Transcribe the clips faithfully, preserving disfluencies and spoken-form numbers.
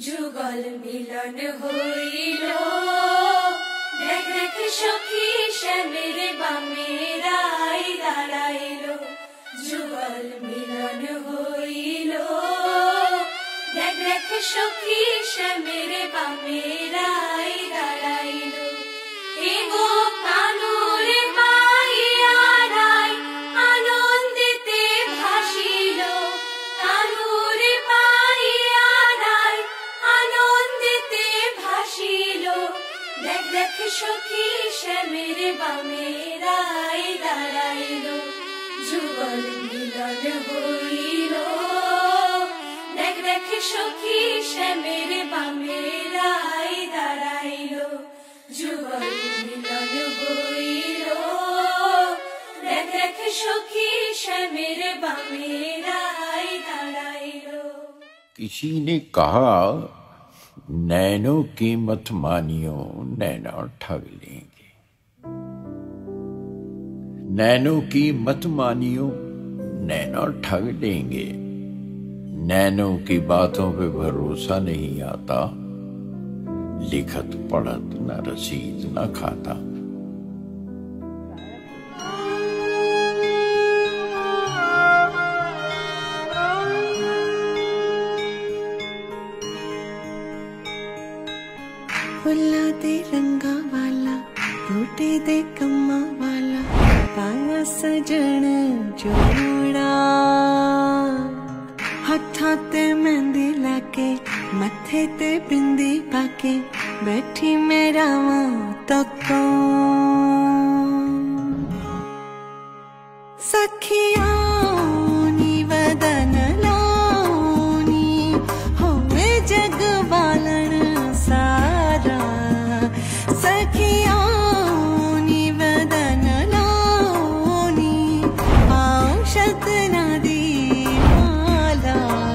যুগল মিলন হইল দেখ দেখ সখী শ্যামের বামে রাই দাঁড়াইল। যুগল মিলন হইল দেখ দেখ সখী শ্যামের বামে রাই দাঁড়াইল। এগো কানুর মাইয়া রাই আনন্দিতে ভাসিল। কানুর মাইয়া রাই আনন্দিতে ভাসিল। দেখ দেখ সখী শ্যামের বামে রাই দাঁড়াইল। যুগল মিলন হইল দেখ দেখ সখী শ্যামের বামে রাই দাঁড়াইল। যুগল মিলন হইল দেখ দেখ সখী শ্যামের বামে রাই দাঁড়াইল। किसी ने कहा नैनों की मत मानियो नैना ठग लेंगे। नैनों की मत मानियो नैना ठग लेंगे। नैनों की बातों पे भरोसा नहीं आता। लिखत पढ़त न रसीद न खाता। फुल्ला दे रंगा वाला टूटे दे कम्मा वाला पाया सजन जोड़ा। हथा ते मेहंदी लाके मथे ते बिंदी पाके बैठी मेरा तको। सखिया नी वदन लानी होवे जग बालन सारा। सखिया नी वदन लानी औषध ना दी माला।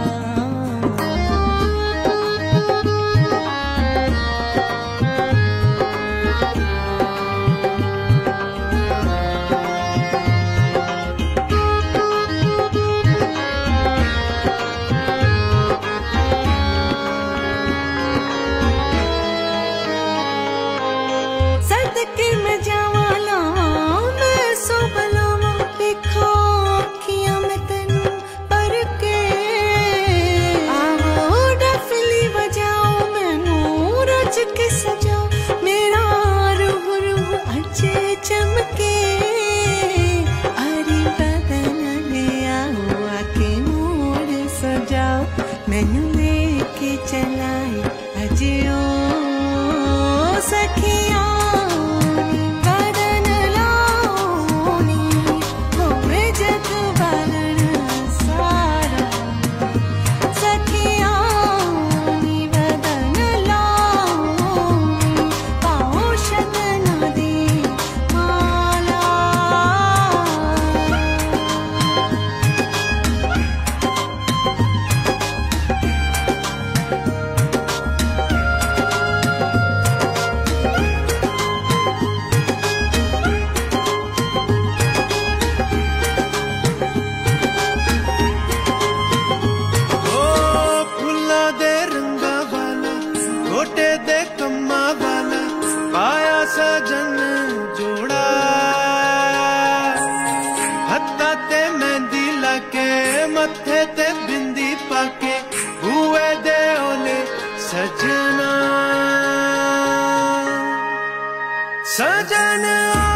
सदके में जावाला मैं सो बलावा लिखो अखियां में तेनू पर के। आओ डफली बजाओ मैनू रच के सजाओ मेरा रूह रूह अच्छे चमके। अरे बदन ले आओ आके मोड़ सजाओ मैनू लेके चलाए अजे ओ। सखिया बदन लानी होवे जग बालन सारा। सखिया बदन लानी औषध ना दी माला। फुल्ला दे रंगा वाला गोटे दे कम्मा वाला पाया सजन जोड़ा। हत्था ते मेहंदी लाके मथे ते बिंदी पाके हुए दे ओले सजना। सजन